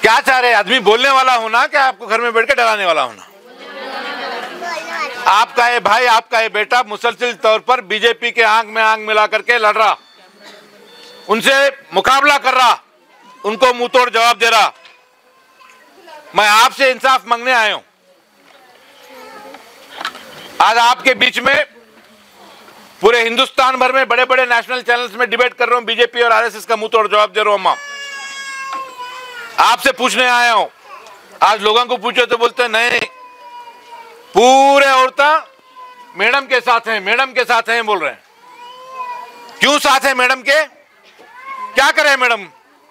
क्या चाह रहे? आदमी बोलने वाला होना कि आपको घर में बैठ के डराने वाला होना? आपका ये भाई, आपका ये बेटा मुसलसल तौर पर बीजेपी के आंख में आंख मिला करके लड़ रहा, उनसे मुकाबला कर रहा, उनको मुंह तोड़ जवाब दे रहा। मैं आपसे इंसाफ मांगने आया हूं। आज आपके बीच में पूरे हिंदुस्तान भर में बड़े बड़े नेशनल चैनल्स में डिबेट कर रहा हूं, बीजेपी और आरएसएस का मुंह तोड़ जवाब दे रहा हूं। आपसे पूछने आया हूं। आज लोगों को पूछो तो बोलते नहीं, पूरे औरतें मैडम के साथ हैं, मैडम के साथ हैं बोल रहे हैं। क्यों साथ हैं मैडम के? क्या करें मैडम?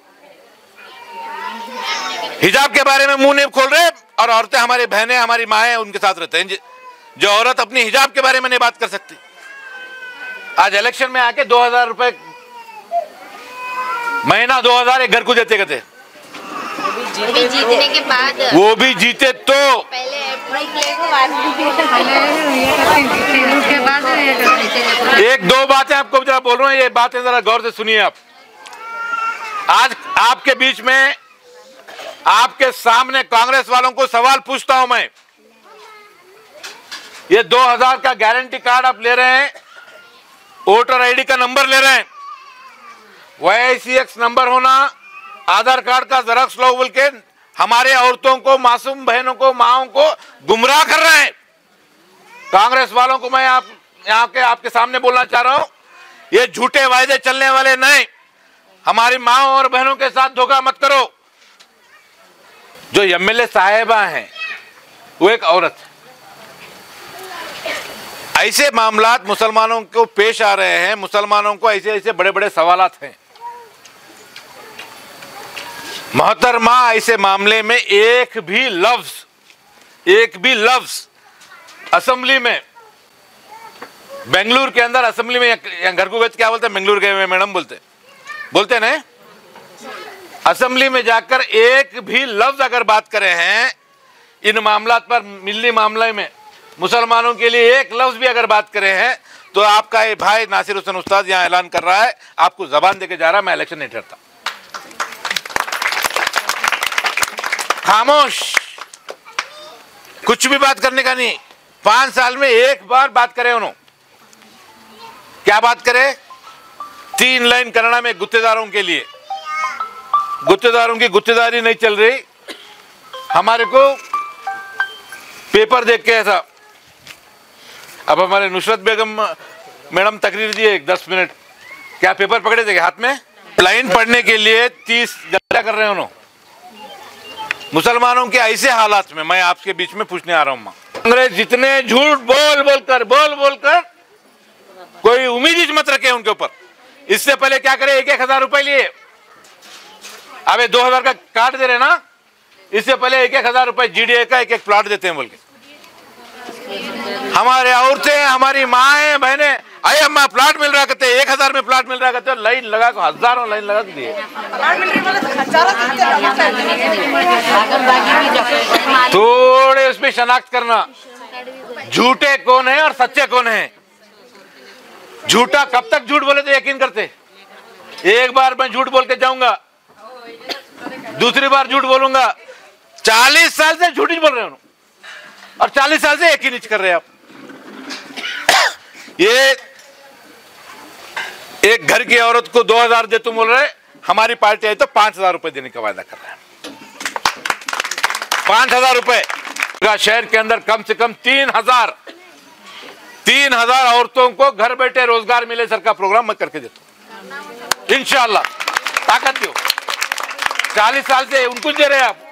हिजाब के बारे में मुंह नहीं खोल रहे और औरतें, हमारी बहनें, हमारी माएं उनके साथ रहते हैं। जो औरत अपनी हिजाब के बारे में नहीं बात कर सकती, आज इलेक्शन में आके 2000 रुपए महीना, 2000 एक घर को देते कहते। जीतने के बाद, वो भी जीते तो पहले एक दो बातें आपको जरा बोल रहा हूं, ये बातें जरा गौर से सुनिए आप। आज आपके बीच में, आपके सामने कांग्रेस वालों को सवाल पूछता हूं मैं। ये 2000 का गारंटी कार्ड आप ले रहे हैं, वोटर आईडी का नंबर ले रहे हैं, YICX नंबर होना, आधार कार्ड का जेरॉक्स लो बोल के हमारे औरतों को, मासूम बहनों को, माओं को गुमराह कर रहे हैं। कांग्रेस वालों को मैं यहाँ के आपके सामने बोलना चाह रहा हूं, ये झूठे वायदे चलने वाले नहीं। हमारी माओं और बहनों के साथ धोखा मत करो। जो MLA साहिबा हैं वो एक औरत है। ऐसे मामलात मुसलमानों को पेश आ रहे हैं, मुसलमानों को ऐसे ऐसे बड़े बड़े सवालात हैं। मोहतरमा, ऐसे मामले में एक भी लफ्ज असेंबली में, बेंगलुरु के अंदर असेंबली में, घर को क्या बोलते हैं, बेंगलुरु गए हुए मैडम बोलते ना, असेंबली में जाकर एक भी लफ्ज अगर बात करे हैं इन मामलात पर, मिल्ली मामले में मुसलमानों के लिए एक लफ्ज भी अगर बात करे हैं, तो आपका ये भाई नासिर हुसैन उस्ताद यहां ऐलान कर रहा है, आपको जबान देके जा रहा है, मैं इलेक्शन नहीं डरता। खामोश, कुछ भी बात करने का नहीं। 5 साल में एक बार बात करे उन्होंने। क्या बात करे? 3 लाइन कन्नड़ा में गुत्तेदारों के लिए, गुत्तेदारों की गुत्तेदारी नहीं चल रही। हमारे को पेपर देख के ऐसा, अब हमारे नुसरत बेगम मैडम तकरीर दिए 10 मिनट, क्या पेपर पकड़े थे हाथ में? लाइन पढ़ने के लिए 30 घंटा कर रहे हैं उन्होंने। मुसलमानों के ऐसे हालात में मैं आपके बीच में पूछने आ रहा हूं। कांग्रेस जितने झूठ बोल बोलकर कोई उम्मीद ही मत रखे उनके ऊपर। इससे पहले क्या करे, 1,000 रुपए लिए, अब 2000 का कार्ड दे रहे ना, इससे पहले 1,000 रुपए GDA का एक प्लॉट देते हैं बोल के। हमारे औरतें, हमारी माएं बहनें, अरे अम्मा प्लॉट मिल रहा कहते, 1000 में प्लॉट मिल रहा कहते, लाइन लगा को हजारों लाइन लगा दिए। थोड़े उसमें शनाख्त करना, झूठे कौन है और सच्चे कौन है। झूठा कब तक झूठ बोले तो यकीन करते? एक बार मैं झूठ बोल के जाऊंगा, दूसरी बार झूठ बोलूंगा। 40 साल से झूठ ही बोल रहे हो और 40 साल से यकीन कर रहे हैं आप। ये एक घर की औरत को 2000 दे तुम बोल रहे, हमारी पार्टी आई तो 5000 रुपए देने का वायदा कर रहे हैं। 5000 रुपए शहर के अंदर कम से कम 3000 औरतों को घर बैठे रोजगार मिले सर का प्रोग्राम मैं करके देता हूं इंशाअल्लाह। ताकत दो, 40 साल से उनको दे रहे हैं आप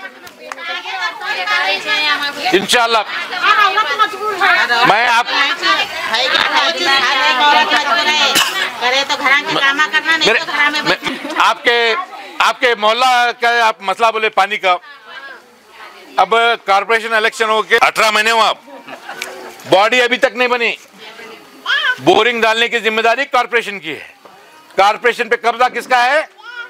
इंशाअल्लाह। मैं आप आपके मोहल्ला का आप मसला बोले पानी का, अब कारपोरेशन इलेक्शन हो के 18 महीने हुआ, बॉडी अभी तक नहीं बनी। बोरिंग डालने की जिम्मेदारी कारपोरेशन की है। कारपोरेशन पे कब्जा किसका है?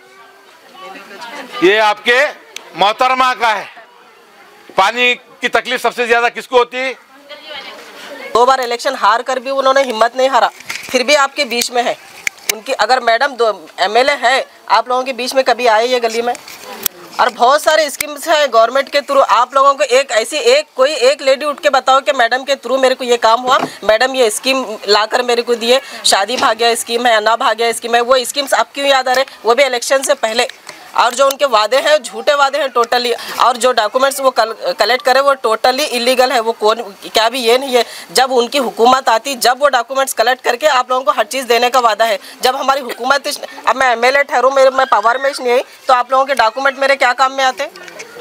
ये आपके मोहतरमा का है। पानी की तकलीफ सबसे ज्यादा किसको होती है? 2 बार इलेक्शन हार कर भी उन्होंने हिम्मत नहीं हारा, फिर भी आपके बीच में है उनकी। अगर मैडम MLA है, आप लोगों के बीच में कभी आए ये गली में? और बहुत सारे स्कीम्स है गवर्नमेंट के थ्रू। आप लोगों को एक ऐसी कोई एक लेडी उठ के बताओ कि मैडम के थ्रू मेरे को ये काम हुआ, मैडम ये स्कीम लाकर मेरे को दिए, शादी भाग्य स्कीम है, अन्ना भाग्य स्कीम है, वो स्कीम्स अब क्यों याद आ रहे, वो भी इलेक्शन से पहले। और जो उनके वादे हैं झूठे वादे हैं टोटली, और जो डॉक्यूमेंट्स वो कलेक्ट करे वो टोटली इलीगल है। वो कौन क्या भी ये नहीं है, जब उनकी हुकूमत आती जब वो डॉक्यूमेंट्स कलेक्ट करके आप लोगों को हर चीज़ देने का वादा है। जब हमारी हुकूमत, अब मैं एमएलए ठहरूँ, मैं पावर में नहीं आई तो आप लोगों के डॉक्यूमेंट मेरे क्या काम में आते?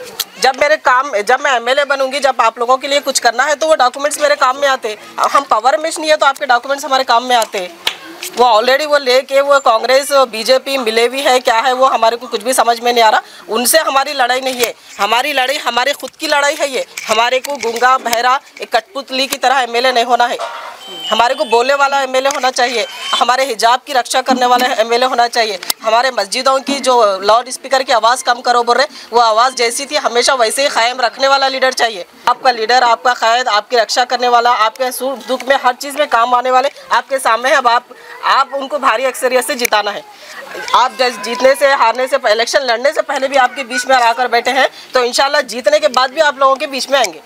जब मैं एमएलए बनूंगी, जब आप लोगों के लिए कुछ करना है तो वो डॉक्यूमेंट्स मेरे काम में आते। हम पावर में नहीं है तो आपके डॉक्यूमेंट्स हमारे काम में आते। वो ऑलरेडी वो लेके वो कांग्रेस बीजेपी मिले हुई है, क्या है वो हमारे को कुछ भी समझ में नहीं आ रहा। उनसे हमारी लड़ाई नहीं है, हमारी लड़ाई हमारे खुद की लड़ाई है। ये हमारे को गूंगा बहरा एक कठपुतली की तरह एमएलए नहीं होना है। हमारे को बोलने वाला एमएलए होना चाहिए, हमारे हिजाब की रक्षा करने वाला एमएलए होना चाहिए। हमारे मस्जिदों की जो लाउड स्पीकर की आवाज़ कम करो बोल रहे, वो आवाज़ जैसी थी हमेशा वैसे ही कायम रखने वाला लीडर चाहिए। आपका लीडर, आपका कायद, आपकी रक्षा करने वाला, आपके सुख दुख में हर चीज़ में काम आने वाले आपके सामने है। अब आप उनको भारी अक्सरियत से जिताना है। आप जीतने से हारने से, इलेक्शन लड़ने से पहले भी आपके बीच में आकर बैठे हैं, तो इंशाल्लाह जीतने के बाद भी आप लोगों के बीच में आएंगे।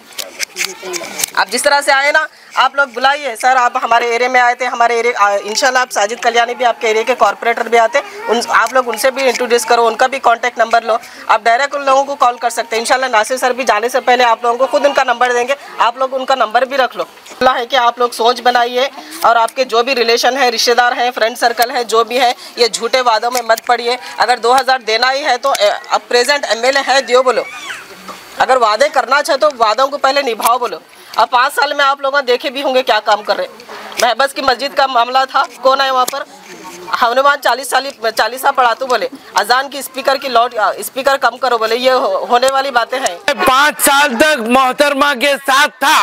आप जिस तरह से आए ना, आप लोग बुलाइए। सर आप हमारे एरिया में आए थे, हमारे एरिया इंशाल्लाह आप साजिद कल्याणी भी आपके एरिया के कॉर्पोरेटर भी आते, आप लोग उनसे भी इंट्रोड्यूस करो, उनका भी कांटेक्ट नंबर लो। आप डायरेक्ट उन लोगों को कॉल कर सकते हैं। इंशाल्लाह नासिर सर भी जाने से पहले आप लोगों को खुद उनका नंबर देंगे, आप लोग उनका नंबर भी रख लो। अल्लाह है कि आप लोग सोच बनाइए और आपके जो भी रिलेशन है, रिश्तेदार हैं, फ्रेंड सर्कल है, जो भी है, ये झूठे वादों में मत पड़िए। अगर 2000 देना ही है तो अब प्रेजेंट एमएलए है दियो बोलो। अगर वादे करना चाहे तो वादों को पहले निभाओ बोलो। अब 5 साल में आप लोग देखे भी होंगे क्या काम कर रहे। महबस की मस्जिद का मामला था, कौन है वहाँ पर? हनुमान 40 पढ़ा तो बोले अजान की स्पीकर की लाउड स्पीकर कम करो बोले, ये होने वाली बातें हैं। 5 साल तक मोहतरमा के साथ था,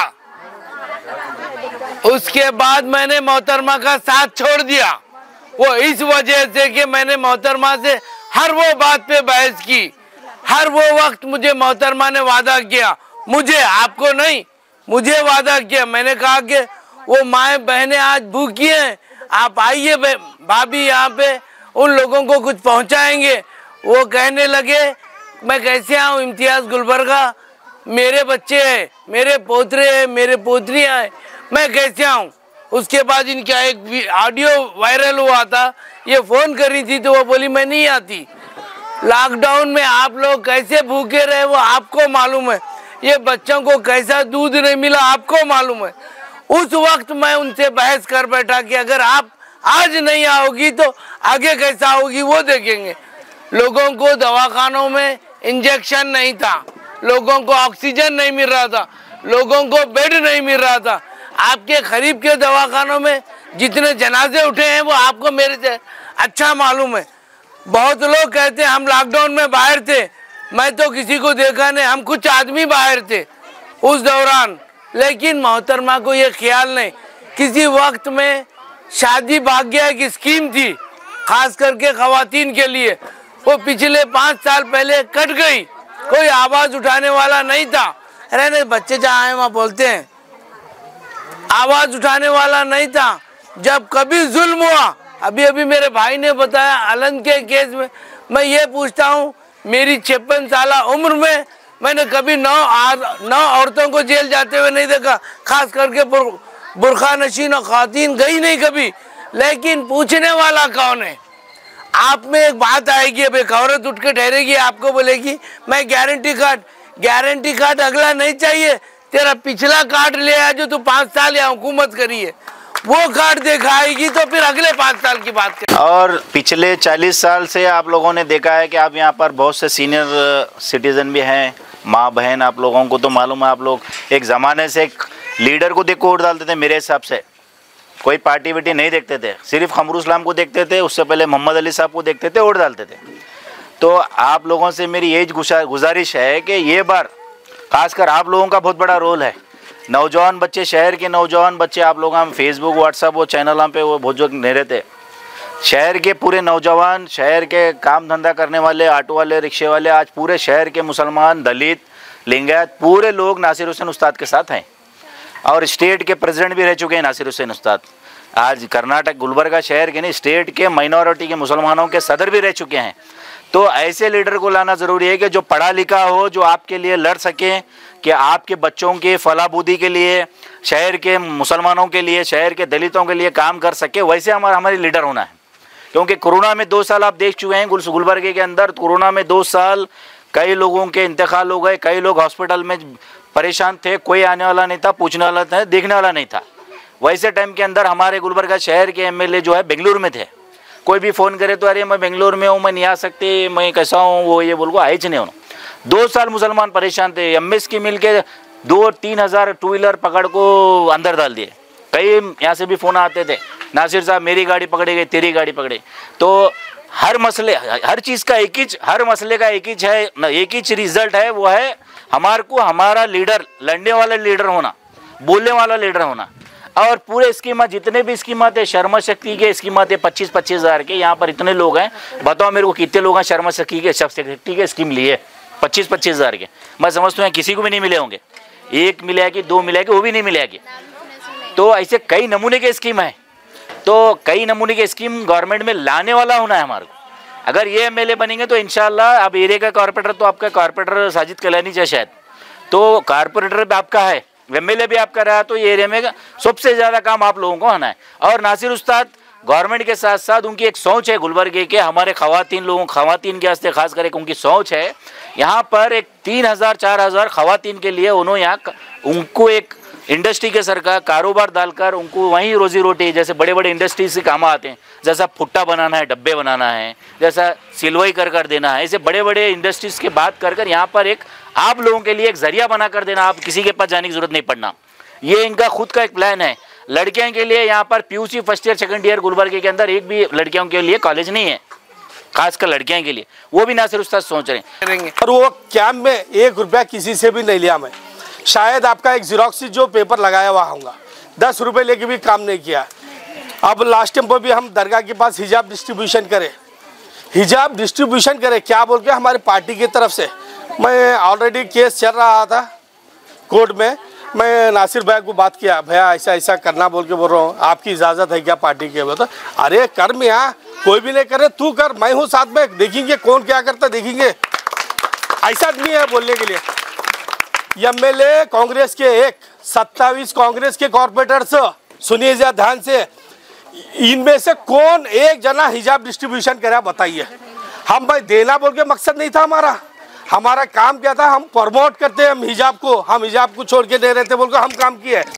उसके बाद मैंने मोहतरमा का साथ छोड़ दिया। वो इस वजह से कि मैंने मोहतरमा से हर वो बात पे बहस की, हर वो वक्त मुझे मोहतरमा ने वादा किया, मुझे, आपको नहीं, मुझे वादा किया। मैंने कहा कि वो माएँ बहनें आज भूखी हैं, आप आइए भाभी यहाँ पे, उन लोगों को कुछ पहुँचाएंगे। वो कहने लगे मैं कैसे आऊँ इम्तियाज़ गुलबर्गा, मेरे बच्चे हैं, मेरे पोतरे हैं, मेरे पोतरियाँ हैं, मैं कैसे आऊँ। उसके बाद इनका एक ऑडियो वायरल हुआ था, ये फ़ोन कर रही थी तो वो बोली मैं नहीं आती। लॉकडाउन में आप लोग कैसे भूखे रहे वो आपको मालूम है, ये बच्चों को कैसा दूध नहीं मिला आपको मालूम है। उस वक्त मैं उनसे बहस कर बैठा कि अगर आप आज नहीं आओगी तो आगे कैसा होगी वो देखेंगे। लोगों को दवाखानों में इंजेक्शन नहीं था, लोगों को ऑक्सीजन नहीं मिल रहा था, लोगों को बेड नहीं मिल रहा था। आपके करीब के दवाखानों में जितने जनाजे उठे हैं वो आपको मेरे से अच्छा मालूम है। बहुत लोग कहते हैं हम लॉकडाउन में बाहर थे, मैं तो किसी को देखा नहीं, हम कुछ आदमी बाहर थे उस दौरान। लेकिन मोहतरमा को ये ख्याल नहीं, किसी वक्त में शादी भाग्य की स्कीम थी खास करके खवातीन के लिए, वो पिछले 5 साल पहले कट गई, कोई आवाज उठाने वाला नहीं था। रहने बच्चे जहाँ हैं वहाँ बोलते हैं, आवाज उठाने वाला नहीं था। जब कभी जुल्म हुआ, अभी मेरे भाई ने बताया अलंग के केस में, मैं ये पूछता हूँ मेरी 56 साल उम्र में मैंने कभी 9 औरतों को जेल जाते हुए नहीं देखा, खास करके बुरखा नशीन और खातीन गई नहीं कभी। लेकिन पूछने वाला कौन है? आप में एक बात आएगी, अब एक औरत उठ के ठहरेगी, आपको बोलेगी मैं गारंटी कार्ड अगला नहीं चाहिए, तेरा पिछला कार्ड ले आया जो तू 5 साल यहाँ हुकूमत करी है, वो कार्ड दिखाएगी तो फिर अगले 5 साल की बात करें। और पिछले 40 साल से आप लोगों ने देखा है कि आप यहाँ पर बहुत से सीनियर सिटीजन भी हैं, माँ बहन, आप लोगों को तो मालूम है, आप लोग एक ज़माने से एक लीडर को देख को वोट डालते थे। मेरे हिसाब से कोई पार्टी वार्टी नहीं देखते थे, सिर्फ खमरू इस्लाम को देखते थे, उससे पहले मोहम्मद अली साहब को देखते थे, वोट डालते थे। तो आप लोगों से मेरी यही गुजारिश है कि ये बार खासकर आप लोगों का बहुत बड़ा रोल है। नौजवान बच्चे, शहर के नौजवान बच्चे, आप लोग हम फेसबुक व्हाट्सअप वो चैनलों पे वो बहुत जो नहीं रहते, शहर के पूरे नौजवान, शहर के काम धंधा करने वाले, ऑटो वाले, रिक्शे वाले, आज पूरे शहर के मुसलमान, दलित, लिंगायत, पूरे लोग नासिर हुसैन उस्ताद के साथ हैं। और स्टेट के प्रेसिडेंट भी रह चुके हैं नासिर हुसैन उस्ताद। आज कर्नाटक गुलबर्गा शहर के नहीं, स्टेट के माइनॉरिटी के मुसलमानों के सदर भी रह चुके हैं। तो ऐसे लीडर को लाना ज़रूरी है कि जो पढ़ा लिखा हो, जो आपके लिए लड़ सके, कि आपके बच्चों के फलाबूदी के लिए, शहर के मुसलमानों के लिए, शहर के दलितों के लिए काम कर सके। वैसे हमारे लीडर होना है। क्योंकि कोरोना में 2 साल आप देख चुके हैं गुलबर्गे के अंदर। कोरोना में 2 साल कई लोगों के इंतकाल हो गए, कई लोग हॉस्पिटल में परेशान थे, कोई आने वाला नहीं था, पूछने वाला था, देखने वाला नहीं था। वैसे टाइम के अंदर हमारे गुलबर्गा शहर के एमएलए जो है बेंगलुरु में थे। कोई भी फ़ोन करे तो अरे मैं बेंगलुरु में हूँ, मैं नहीं आ सकते, मैं कैसा हूँ, वो ये बोल को आए नहीं होना। 2 साल मुसलमान परेशान थे। एमएस की मिल के 2-3 हज़ार 2 व्हीलर पकड़ को अंदर डाल दिए। कई यहाँ से भी फ़ोन आते थे, नासिर साहब मेरी गाड़ी पकड़ी गई, तेरी गाड़ी पकड़ी। तो हर मसले, हर चीज़ का हर मसले का एक ही रिजल्ट है, वो है हमारे को हमारा लीडर, लड़ने वाला लीडर होना, बोलने वाला लीडर होना। और पूरे स्कीम जितने भी स्कीम थे, शर्मा शक्ति के स्कीम थे 25-25 हज़ार के। यहाँ पर इतने लोग हैं, बताओ मेरे को कितने लोग हैं शर्मा शक्ति के स्कीम लिए 25-25 हज़ार के। मैं समझता हूँ किसी को भी नहीं मिले होंगे, 1 मिला कि 2 मिला कि वो भी नहीं मिलेगी। तो ऐसे कई नमूने के स्कीम है। तो कई नमूने के स्कीम गवर्नमेंट में लाने वाला होना है हमारे को। अगर ये एमएलए बनेंगे तो इंशाल्लाह, अब एरिया का कॉर्पोरेटर तो आपका कॉर्पोरेटर साजिद कलानी है शायद, तो कॉर्पोरेटर भी आपका है, एमएलए भी आपका रहा, तो ये एरिया में सबसे ज़्यादा काम आप लोगों को होना है। और नासिर उस्ताद गवर्नमेंट के साथ साथ उनकी एक सोच है गुलबर्गे के, हमारे ख़वातीन के वास्ते खास करके उनकी सोच है। यहाँ पर एक 3,000-4,000 ख़वातीन के लिए उन्होंने यहाँ उनको एक इंडस्ट्री के सरकार कारोबार डालकर उनको वहीं रोजी रोटी, जैसे बड़े बड़े इंडस्ट्री से काम आते हैं, जैसा फुट्टा बनाना है, डब्बे बनाना है, जैसा सिलवाई कर देना है, ऐसे बड़े बड़े इंडस्ट्रीज़ के बात कर यहाँ पर एक आप लोगों के लिए एक जरिया बना कर देना, आप किसी के पास जाने की जरूरत नहीं पड़ना। ये इनका खुद का एक प्लान है। लड़कियों के लिए यहाँ पर PUC first year second year गुलबर्गे के अंदर एक भी लड़कियों के लिए कॉलेज नहीं है, खासकर लड़कियों के लिए, वो भी नासिर उस्ताद सोच रहे हैं। और वो कैंप में 1 रुपया किसी से भी नहीं लिया मैं। शायद आपका एक ज़ेरॉक्स जो पेपर लगाया हुआ होगा, 10 रुपये लेके भी काम नहीं किया। अब लास्ट टाइम पर भी हम दरगाह के पास हिजाब डिस्ट्रीब्यूशन करें क्या बोल के हमारी पार्टी की तरफ से। मैं ऑलरेडी केस चल रहा था कोर्ट में, मैं नासिर भाई को बात किया, भैया ऐसा ऐसा करना बोल के बोल रहा हूँ, आपकी इजाज़त है क्या पार्टी के? बोलता अरे कर मियाँ, कोई भी नहीं करे, तू कर, मैं हूँ साथ में, देखेंगे कौन क्या करता देखेंगे। ऐसा आदमी है बोलने के लिए। एमएलए कांग्रेस के 27 कांग्रेस के कॉर्पोरेटर्स, सुनिए जरा ध्यान से, इनमें से कौन एक जना हिजाब डिस्ट्रीब्यूशन करा बताइए। हम भाई देना बोल के मकसद नहीं था हमारा काम क्या था, हम प्रमोट करते हैं हम हिजाब को छोड़ के दे रहे थे बोल के हम काम किए।